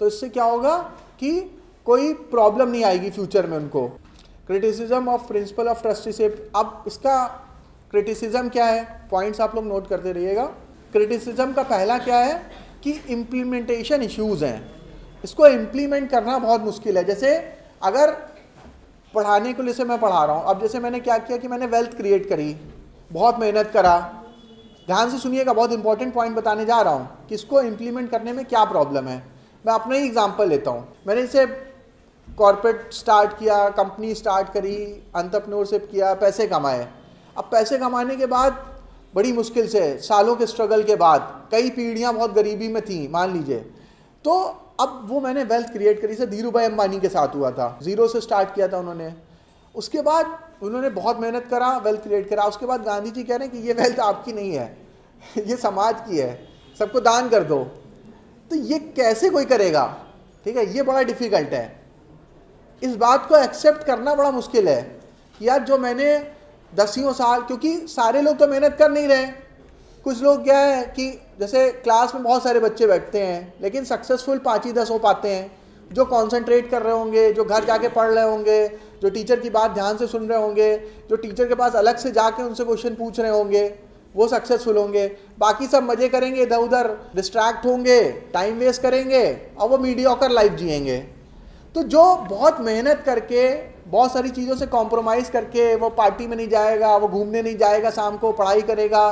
Speaker 1: तो इससे क्या होगा कि कोई प्रॉब्लम नहीं आएगी फ्यूचर में उनको। Criticism of principle of trusteeship, अब इसका क्रिटिसिज्म क्या है, पॉइंट्स आप लोग नोट करते रहिएगा। क्रिटिसिज्म का पहला क्या है कि इम्प्लीमेंटेशन इश्यूज़ हैं, इसको इम्प्लीमेंट करना बहुत मुश्किल है। जैसे अगर पढ़ाने को जैसे मैं पढ़ा रहा हूँ, अब जैसे मैंने क्या किया कि मैंने वेल्थ क्रिएट करी, बहुत मेहनत करा, ध्यान से सुनिएगा, बहुत इंपॉर्टेंट पॉइंट बताने जा रहा हूँ कि इसको इम्प्लीमेंट करने में क्या प्रॉब्लम है। मैं अपना ही एग्जांपल लेता हूँ। मैंने इसे कॉर्पोरेट स्टार्ट किया, कंपनी स्टार्ट करी, एंटरप्रेन्योरशिप किया, पैसे कमाए। अब पैसे कमाने के बाद बड़ी मुश्किल से, सालों के स्ट्रगल के बाद, कई पीढ़ियाँ बहुत गरीबी में थी मान लीजिए, तो अब वो मैंने वेल्थ क्रिएट करी। से धीरू भाई अंबानी के साथ हुआ था, जीरो से स्टार्ट किया था उन्होंने। उसके बाद उन्होंने बहुत मेहनत करा, वेल्थ क्रिएट करा। उसके बाद गांधी जी कह रहे हैं कि ये वेल्थ आपकी नहीं है, ये समाज की है, सबको दान कर दो। तो ये कैसे कोई करेगा, ठीक है, ये बड़ा डिफिकल्ट है। इस बात को एक्सेप्ट करना बड़ा मुश्किल है कि यार जो मैंने दसियों साल, क्योंकि सारे लोग तो मेहनत कर नहीं रहे। कुछ लोग क्या है कि जैसे क्लास में बहुत सारे बच्चे बैठते हैं लेकिन सक्सेसफुल 5 ही 10 हो पाते हैं, जो कॉन्सेंट्रेट कर रहे होंगे, जो घर जाके पढ़ रहे होंगे, जो टीचर की बात ध्यान से सुन रहे होंगे, जो टीचर के पास अलग से जाके उनसे क्वेश्चन पूछ रहे होंगे, वो सक्सेसफुल होंगे। बाकी सब मजे करेंगे, इधर उधर डिस्ट्रैक्ट होंगे, टाइम वेस्ट करेंगे और वो मीडियोकर लाइफ जिएंगे। तो जो बहुत मेहनत करके, बहुत सारी चीज़ों से कॉम्प्रोमाइज़ करके, वो पार्टी में नहीं जाएगा, वो घूमने नहीं जाएगा, शाम को पढ़ाई करेगा,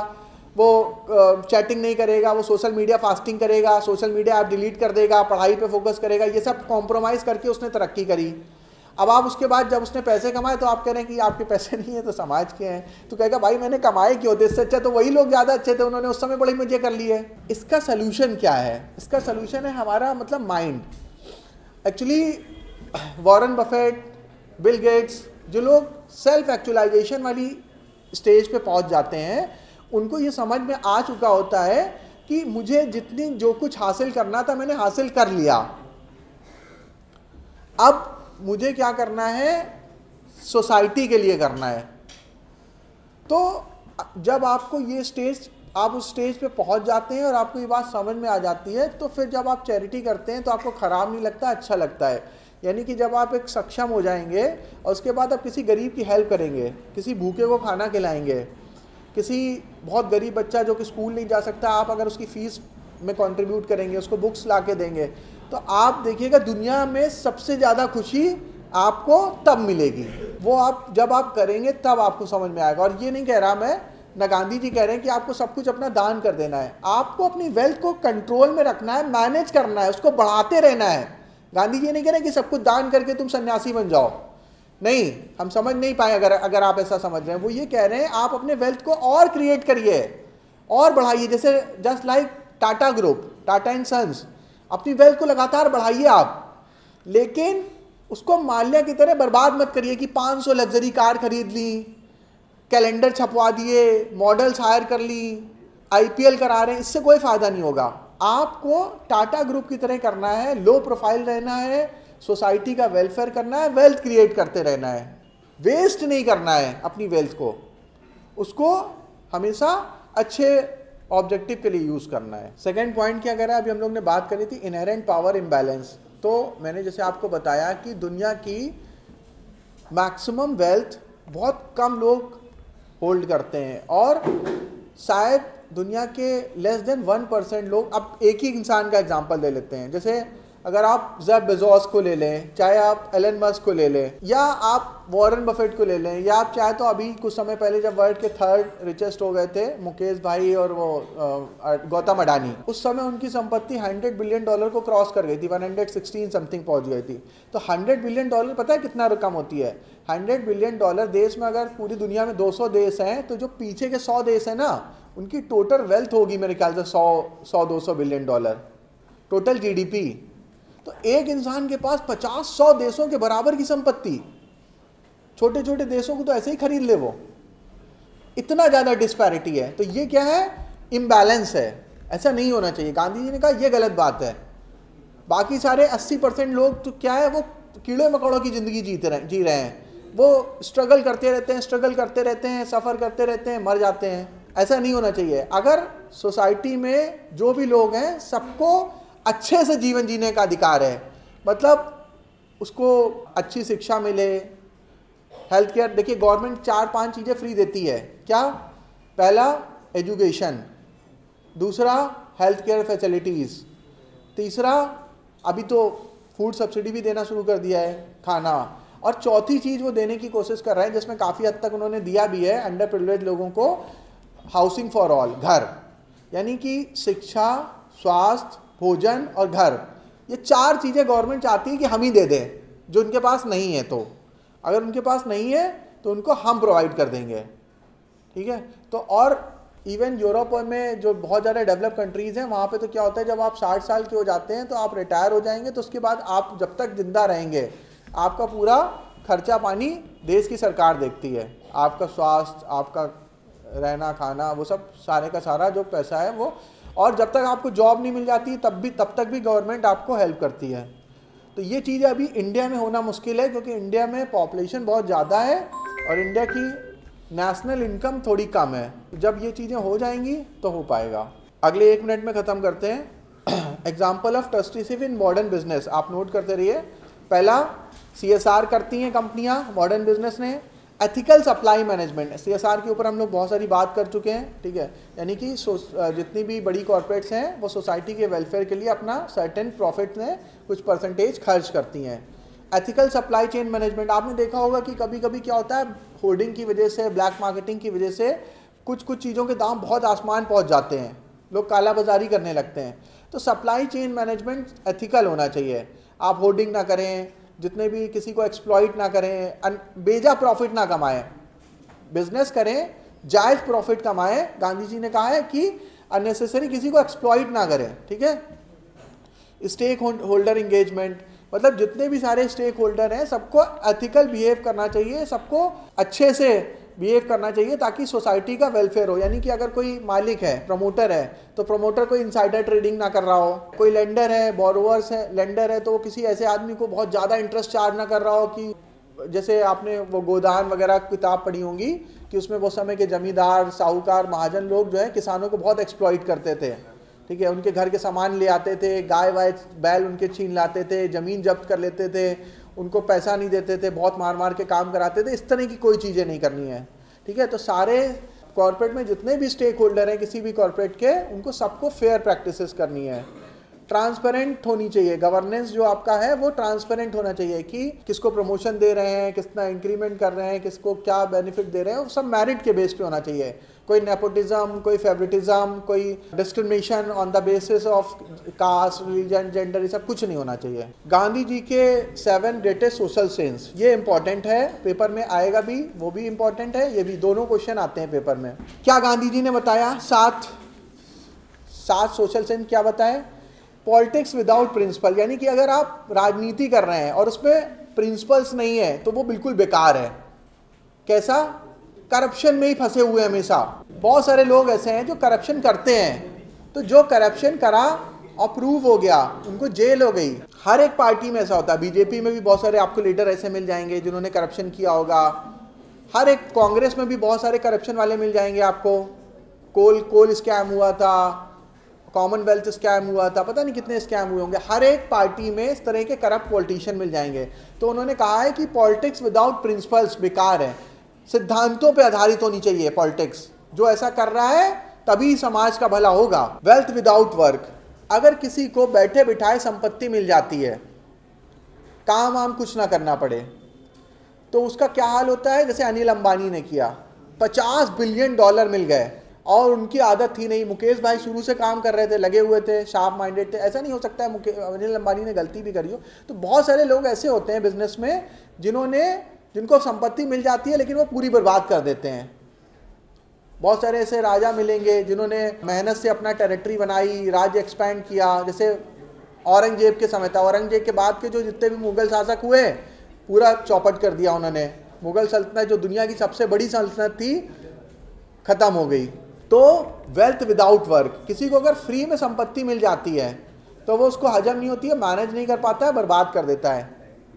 Speaker 1: वो चैटिंग नहीं करेगा, वो सोशल मीडिया फास्टिंग करेगा, सोशल मीडिया ऐप डिलीट कर देगा, पढ़ाई पे फोकस करेगा, ये सब कॉम्प्रोमाइज़ करके उसने तरक्की करी। अब आप उसके बाद जब उसने पैसे कमाए तो आप कह रहे हैं कि आपके पैसे नहीं है तो समाज के हैं, तो कहेगा भाई मैंने कमाए क्यों थे, इससे अच्छा तो वही लोग ज़्यादा अच्छे थे, उन्होंने उस समय बड़े मजे कर लिए। इसका सल्यूशन क्या है? इसका सल्यूशन है हमारा मतलब mind. Actually Warren Buffett, Bill Gates, जो लोग सेल्फ एक्चुअलाइजेशन वाली स्टेज पे पहुंच जाते हैं, उनको ये समझ में आ चुका होता है कि मुझे जितनी जो कुछ हासिल करना था मैंने हासिल कर लिया, अब मुझे क्या करना है, सोसाइटी के लिए करना है। तो जब आपको ये स्टेज, आप उस स्टेज पे पहुंच जाते हैं और आपको ये बात समझ में आ जाती है, तो फिर जब आप चैरिटी करते हैं तो आपको ख़राब नहीं लगता, अच्छा लगता है। यानी कि जब आप एक सक्षम हो जाएंगे और उसके बाद आप किसी गरीब की हेल्प करेंगे, किसी भूखे को खाना खिलाएंगे, किसी बहुत गरीब बच्चा जो कि स्कूल नहीं जा सकता, आप अगर उसकी फ़ीस में कंट्रीब्यूट करेंगे, उसको बुक्स ला के देंगे, तो आप देखिएगा दुनिया में सबसे ज़्यादा खुशी आपको तब मिलेगी। वो आप जब आप करेंगे तब आपको समझ में आएगा। और ये नहीं कह रहा मैं, ना गांधी जी कह रहे हैं कि आपको सब कुछ अपना दान कर देना है, आपको अपनी वेल्थ को कंट्रोल में रखना है, मैनेज करना है, उसको बढ़ाते रहना है। गांधी जी नहीं कह रहे कि सब कुछ दान करके तुम सन्यासी बन जाओ, नहीं, हम समझ नहीं पाए अगर आप ऐसा समझ रहे हैं। वो ये कह रहे हैं आप अपने वेल्थ को और क्रिएट करिए और बढ़ाइए। जैसे just like Tata group, Tata and sons, अपनी वेल्थ को लगातार बढ़ाइए आप, लेकिन उसको माल्या की तरह बर्बाद मत करिए कि 500 लग्जरी कार खरीद ली, कैलेंडर छपवा दिए, मॉडल्स हायर कर ली, IPL करा रहे हैं, इससे कोई फ़ायदा नहीं होगा। आपको टाटा ग्रुप की तरह करना है, लो प्रोफाइल रहना है, सोसाइटी का वेलफेयर करना है, वेल्थ क्रिएट करते रहना है, वेस्ट नहीं करना है अपनी वेल्थ को, उसको हमेशा अच्छे ऑब्जेक्टिव के लिए यूज़ करना है। सेकेंड पॉइंट क्या करा, अभी हम लोग ने बात करी थी इनहेरेंट पावर इम्बैलेंस। तो मैंने जैसे आपको बताया कि दुनिया की मैक्सिमम वेल्थ बहुत कम लोग होल्ड करते हैं और शायद दुनिया के लेस देन 1% लोग। अब एक ही इंसान का एग्जांपल ले लेते हैं, जैसे अगर आप जेफ बेजोस को ले लें, चाहे आप एलन मस्क को ले लें, या आप वॉरेन बफेट को ले लें, या आप चाहे तो अभी कुछ समय पहले जब वर्ल्ड के 3rd रिचेस्ट हो गए थे मुकेश भाई और वो गौतम अडानी, उस समय उनकी संपत्ति $100 बिलियन को क्रॉस कर गई थी, 116 समथिंग पहुंच गई थी। तो $100 बिलियन पता है कितना रकम होती है? $100 बिलियन देश में अगर पूरी दुनिया में 200 देश हैं तो जो पीछे के 100 देश हैं ना, उनकी टोटल वेल्थ होगी मेरे ख्याल से 100-200 बिलियन डॉलर टोटल GDP। तो एक इंसान के पास 50-100 देशों के बराबर की संपत्ति, छोटे छोटे देशों को तो ऐसे ही खरीद ले वो, इतना ज़्यादा डिस्पैरिटी है। तो ये क्या है? इम्बैलेंस है, ऐसा नहीं होना चाहिए। गांधी जी ने कहा ये गलत बात है। बाकी सारे 80% लोग तो क्या है, वो कीड़े मकोड़ों की ज़िंदगी जी रहे हैं, वो स्ट्रगल करते रहते हैं, सफ़र करते रहते हैं, मर जाते हैं। ऐसा नहीं होना चाहिए। अगर सोसाइटी में जो भी लोग हैं सबको अच्छे से जीवन जीने का अधिकार है, मतलब उसको अच्छी शिक्षा मिले, हेल्थ केयर। देखिए गवर्नमेंट 4-5 चीज़ें फ्री देती है। क्या? पहला एजुकेशन, दूसरा हेल्थ केयर फैसिलिटीज़, तीसरा अभी तो फूड सब्सिडी भी देना शुरू कर दिया है, खाना, और चौथी चीज़ वो देने की कोशिश कर रहे हैं जिसमें काफ़ी हद तक उन्होंने दिया भी है अंडर प्रिविलेज लोगों को, हाउसिंग फॉर ऑल, घर। यानी कि शिक्षा, स्वास्थ्य, भोजन और घर, ये 4 चीज़ें गवर्नमेंट चाहती है कि हम ही दे दें जो उनके पास नहीं है। तो अगर उनके पास नहीं है तो उनको हम प्रोवाइड कर देंगे, ठीक है। तो और इवन यूरोप में जो बहुत ज़्यादा डेवलप कंट्रीज़ हैं वहाँ पे तो क्या होता है, जब आप 60 साल के हो जाते हैं तो आप रिटायर हो जाएंगे, तो उसके बाद आप जब तक जिंदा रहेंगे आपका पूरा खर्चा पानी देश की सरकार देखती है, आपका स्वास्थ्य, आपका रहना खाना, वो सब सारे का सारा जो पैसा है वो, और जब तक आपको जॉब नहीं मिल जाती तब तक भी गवर्नमेंट आपको हेल्प करती है। तो ये चीज़ें अभी इंडिया में होना मुश्किल है, क्योंकि इंडिया में पॉपुलेशन बहुत ज़्यादा है और इंडिया की नेशनल इनकम थोड़ी कम है। जब ये चीज़ें हो जाएंगी तो हो पाएगा। अगले 1 मिनट में ख़त्म करते हैं। Example of trusteeship in modern business, आप नोट करते रहिए। पहला, CSR करती हैं कंपनियां मॉडर्न बिजनेस ने। एथिकल सप्लाई मैनेजमेंट, CSR के ऊपर हम लोग बहुत सारी बात कर चुके हैं, ठीक है। यानी कि जितनी भी बड़ी कॉर्पोरेट्स हैं वो सोसाइटी के वेलफेयर के लिए अपना सर्टेन प्रॉफिट में कुछ परसेंटेज खर्च करती हैं। एथिकल सप्लाई चेन मैनेजमेंट, आपने देखा होगा कि कभी कभी क्या होता है, होर्डिंग की वजह से, ब्लैक मार्केटिंग की वजह से कुछ चीज़ों के दाम बहुत आसमान पहुंच जाते हैं, लोग काला बाजारी करने लगते हैं। तो सप्लाई चेन मैनेजमेंट एथिकल होना चाहिए। आप होर्डिंग ना करें, जितने भी किसी को एक्सप्लॉइट ना करें, बेजा प्रॉफिट ना कमाएं, बिजनेस करें, जायज़ प्रॉफिट कमाएं। गांधी जी ने कहा है कि अननेसेसरी किसी को एक्सप्लॉइट ना करें, ठीक है। स्टेक होल्डर इंगेजमेंट, मतलब जितने भी सारे स्टेक होल्डर हैं सबको एथिकल बिहेव करना चाहिए, सबको अच्छे से बिहेव करना चाहिए ताकि सोसाइटी का वेलफेयर हो। यानी कि अगर कोई मालिक है, प्रमोटर है, तो प्रमोटर कोई इनसाइडर ट्रेडिंग ना कर रहा हो। कोई लेंडर है, बोरोवर्स है, लेंडर है, तो वो किसी ऐसे आदमी को बहुत ज़्यादा इंटरेस्ट चार्ज ना कर रहा हो कि जैसे आपने वो गोदान वगैरह किताब पढ़ी होंगी कि उसमें वो समय के जमींदार, साहूकार, महाजन लोग जो है किसानों को बहुत एक्सप्लॉइट करते थे, ठीक है। उनके घर के सामान ले आते थे, गाय वाय बैल उनके छीन लाते थे, ज़मीन जब्त कर लेते थे, उनको पैसा नहीं देते थे, बहुत मार मार के काम कराते थे। इस तरह की कोई चीज़ें नहीं करनी है, ठीक है। तो सारे कॉर्पोरेट में जितने भी स्टेक होल्डर हैं किसी भी कॉर्पोरेट के, उनको सबको फेयर प्रैक्टिसेस करनी है। ट्रांसपेरेंट होनी चाहिए, गवर्नेंस जो आपका है वो ट्रांसपेरेंट होना चाहिए कि किसको प्रमोशन दे रहे हैं, कितना इंक्रीमेंट कर रहे हैं, किसको क्या बेनिफिट दे रहे हैं, वो सब मेरिट के बेस पे होना चाहिए। कोई नेपोटिज्म, कोई फेवरेटिज्म, कोई discrimination on the basis of caste, religion, gender, ये सब कुछ नहीं होना चाहिए। गांधी जी के 7 ग्रेटेस्ट सोशल सेंस, ये इंपॉर्टेंट है, पेपर में आएगा भी, वो भी इंपॉर्टेंट है, ये भी दोनों क्वेश्चन आते हैं पेपर में। क्या गांधी जी ने बताया? 7 सोशल सेंस क्या बताए? पॉलिटिक्स विदाउट प्रिंसिपल, यानी कि अगर आप राजनीति कर रहे हैं और उसमें प्रिंसिपल्स नहीं है तो वो बिल्कुल बेकार है। कैसा? करप्शन में ही फंसे हुए हमेशा। बहुत सारे लोग ऐसे हैं जो करप्शन करते हैं, तो जो करप्शन करा अप्रूव हो गया, उनको जेल हो गई। हर एक पार्टी में ऐसा होता है। बीजेपी में भी बहुत सारे आपको लीडर ऐसे मिल जाएंगे जिन्होंने करप्शन किया होगा। हर एक कांग्रेस में भी बहुत सारे करप्शन वाले मिल जाएंगे आपको। कोल स्कैम हुआ था, कॉमनवेल्थ स्कैम हुआ था, पता नहीं कितने स्कैम हुए होंगे। हर एक पार्टी में इस तरह के करप्ट पॉलिटिशियन मिल जाएंगे। तो उन्होंने कहा है कि पॉलिटिक्स विदाउट प्रिंसिपल्स बेकार है, सिद्धांतों पे आधारित होनी चाहिए पॉलिटिक्स। जो ऐसा कर रहा है तभी समाज का भला होगा। वेल्थ विदाउट वर्क, अगर किसी को बैठे बिठाए संपत्ति मिल जाती है, काम वाम कुछ ना करना पड़े, तो उसका क्या हाल होता है? जैसे अनिल अंबानी ने किया, $50 बिलियन मिल गए, और उनकी आदत थी नहीं। मुकेश भाई शुरू से काम कर रहे थे, लगे हुए थे, शार्प माइंडेड थे। ऐसा नहीं हो सकता है अनिल अंबानी ने गलती भी करी हो। तो बहुत सारे लोग ऐसे होते हैं बिजनेस में जिनको संपत्ति मिल जाती है लेकिन वो पूरी बर्बाद कर देते हैं। बहुत सारे ऐसे राजा मिलेंगे जिन्होंने मेहनत से अपना टेरिटरी बनाई, राज्य एक्सपैंड किया। जैसे औरंगजेब के समय था, औरंगजेब के बाद के जो जितने भी मुगल शासक हुए पूरा चौपट कर दिया उन्होंने। मुगल सल्तनत जो दुनिया की सबसे बड़ी सल्तनत थी, खत्म हो गई। तो वेल्थ विदाउट वर्क, किसी को अगर फ्री में संपत्ति मिल जाती है तो वो उसको हजम नहीं होती है, मैनेज नहीं कर पाता है, बर्बाद कर देता है।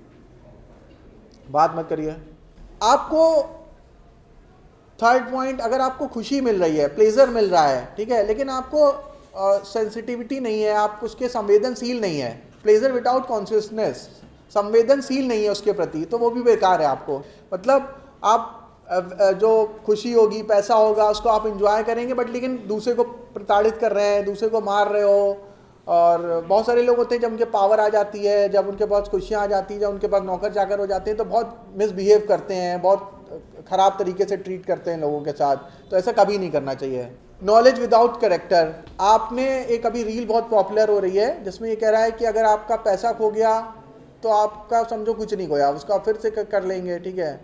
Speaker 1: बात मत करिए। आपको थर्ड पॉइंट, अगर आपको खुशी मिल रही है, प्लेजर मिल रहा है, ठीक है, लेकिन आपको सेंसिटिविटी नहीं है, आप उसके संवेदनशील नहीं है, प्लेजर विदाउट कॉन्शियसनेस, संवेदनशील नहीं है उसके प्रति, तो वो भी बेकार है आपको। मतलब आप जो खुशी होगी, पैसा होगा, उसको आप इंजॉय करेंगे, बट लेकिन दूसरे को प्रताड़ित कर रहे हैं, दूसरे को मार रहे हो। और बहुत सारे लोग होते हैं जब उनके पावर आ जाती है, जब उनके पास खुशियाँ आ जाती है, जब उनके पास नौकर चाकर हो जाते हैं, तो बहुत मिसबिहेव करते हैं, बहुत ख़राब तरीके से ट्रीट करते हैं लोगों के साथ। तो ऐसा कभी नहीं करना चाहिए। नॉलेज विदाउट कैरेक्टर, आपने एक अभी रील बहुत पॉपुलर हो रही है जिसमें ये कह रहा है कि अगर आपका पैसा खो गया तो आपका समझो कुछ नहीं खोया, उसका फिर से कर लेंगे, ठीक है।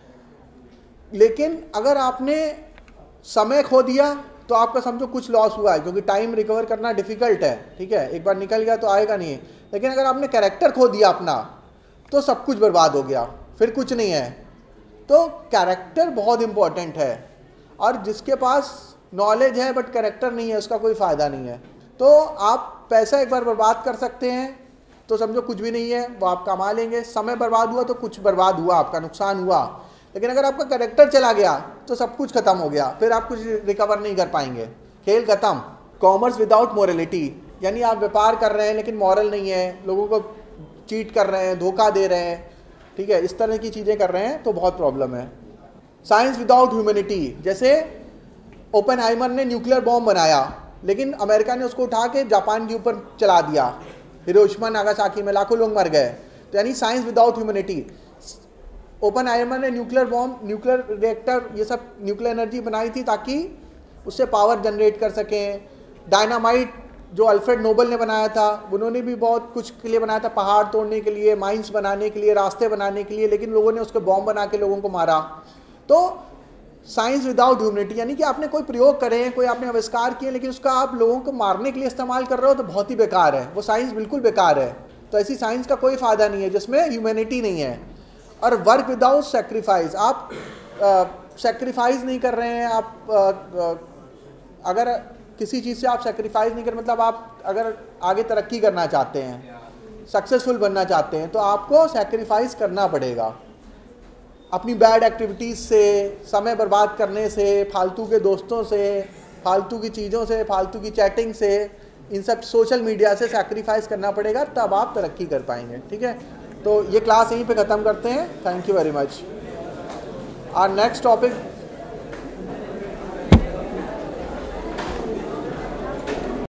Speaker 1: लेकिन अगर आपने समय खो दिया तो आपका समझो कुछ लॉस हुआ है, क्योंकि टाइम रिकवर करना डिफिकल्ट है, ठीक है, एक बार निकल गया तो आएगा नहीं। लेकिन अगर आपने कैरेक्टर खो दिया अपना तो सब कुछ बर्बाद हो गया, फिर कुछ नहीं है। तो कैरेक्टर बहुत इंपॉर्टेंट है, और जिसके पास नॉलेज है बट कैरेक्टर नहीं है उसका कोई फ़ायदा नहीं है। तो आप पैसा एक बार बर्बाद कर सकते हैं तो समझो कुछ भी नहीं है, वो आप कमा लेंगे। समय बर्बाद हुआ तो कुछ बर्बाद हुआ, आपका नुकसान हुआ। लेकिन अगर आपका कैरेक्टर चला गया तो सब कुछ खत्म हो गया, फिर आप कुछ रिकवर नहीं कर पाएंगे, खेल खत्म। कॉमर्स विदाउट मोरलिटी, यानी आप व्यापार कर रहे हैं लेकिन मॉरल नहीं है, लोगों को चीट कर रहे हैं, धोखा दे रहे हैं, ठीक है, इस तरह की चीज़ें कर रहे हैं तो बहुत प्रॉब्लम है। साइंस विदाउट ह्यूमैनिटी, जैसे ओपेनहाइमर ने न्यूक्लियर बॉम्ब बनाया लेकिन अमेरिका ने उसको उठा के जापान के ऊपर चला दिया, हिरोशिमा नागासाकी में लाखों लोग मर गए। तो यानी साइंस विदाउट ह्यूमैनिटी। ओपेनहाइमर ने न्यूक्लियर बॉम्ब, न्यूक्लियर रिएक्टर, ये सब न्यूक्लियर एनर्जी बनाई थी ताकि उससे पावर जनरेट कर सकें। डायनामाइट जो अल्फ्रेड नोबल ने बनाया था, उन्होंने भी बहुत कुछ के लिए बनाया था, पहाड़ तोड़ने के लिए, माइंस बनाने के लिए, रास्ते बनाने के लिए, लेकिन लोगों ने उसको बॉम्ब बना के लोगों को मारा। तो साइंस विदाउट ह्यूमैनिटी, यानी कि आपने कोई प्रयोग करे, कोई आपने आविष्कार किए, लेकिन उसका आप लोगों को मारने के लिए इस्तेमाल कर रहे हो तो बहुत ही बेकार है, वो साइंस बिल्कुल बेकार है। तो ऐसी साइंस का कोई फ़ायदा नहीं है जिसमें ह्यूमैनिटी नहीं है। और वर्क विदाउट सेक्रीफाइस, आप सेक्रीफाइस नहीं कर रहे हैं। आप अगर किसी चीज़ से आप सेक्रीफाइस नहीं कर, मतलब आप अगर आगे तरक्की करना चाहते हैं, सक्सेसफुल बनना चाहते हैं, तो आपको सेक्रीफाइस करना पड़ेगा। अपनी बैड एक्टिविटीज़ से, समय बर्बाद करने से, फालतू के दोस्तों से, फालतू की चीज़ों से, फालतू की चैटिंग से, इन सब सोशल मीडिया से सैक्रिफाइस करना पड़ेगा, तब आप तरक्की कर पाएंगे, ठीक है। तो ये क्लास यहीं पे ख़त्म करते हैं। Thank you very much. Our next topic